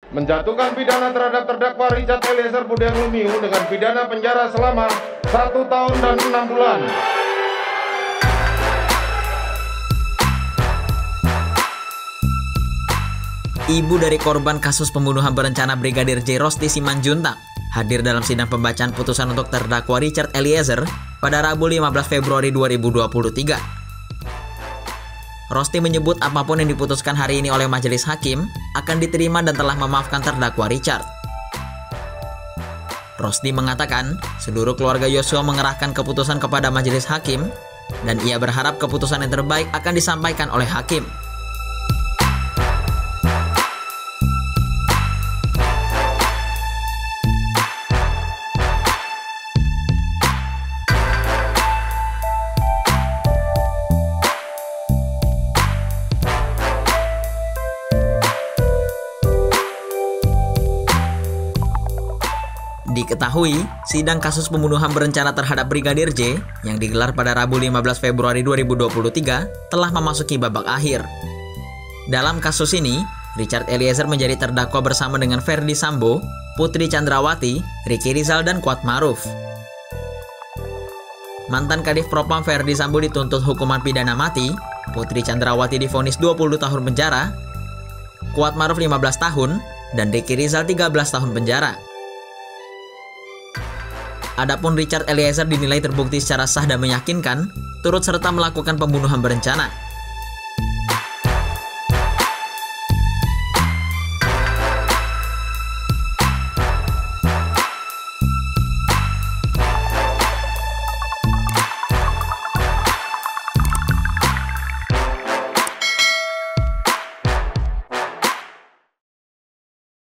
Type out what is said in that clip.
menjatuhkan pidana terhadap terdakwa Richard Eliezer Budiang Lumiu dengan pidana penjara selama 1 tahun dan 6 bulan. Ibu dari korban kasus pembunuhan berencana Brigadir J. Rosti Simanjuntak hadir dalam sidang pembacaan putusan untuk terdakwa Richard Eliezer pada Rabu 15 Februari 2023. Rosti menyebut apapun yang diputuskan hari ini oleh majelis hakim akan diterima dan telah memaafkan terdakwa Richard. Rosti mengatakan seluruh keluarga Yosua mengerahkan keputusan kepada majelis hakim dan ia berharap keputusan yang terbaik akan disampaikan oleh hakim. Diketahui, sidang kasus pembunuhan berencana terhadap Brigadir J yang digelar pada Rabu 15 Februari 2023 telah memasuki babak akhir. Dalam kasus ini, Richard Eliezer menjadi terdakwa bersama dengan Ferdy Sambo, Putri Chandrawati, Ricky Rizal, dan Kuat Maruf. Mantan Kadif Propam Ferdy Sambo dituntut hukuman pidana mati, Putri Chandrawati divonis 20 tahun penjara, Kuat Maruf 15 tahun, dan Ricky Rizal 13 tahun penjara. Adapun Richard Eliezer dinilai terbukti secara sah dan meyakinkan, turut serta melakukan pembunuhan berencana.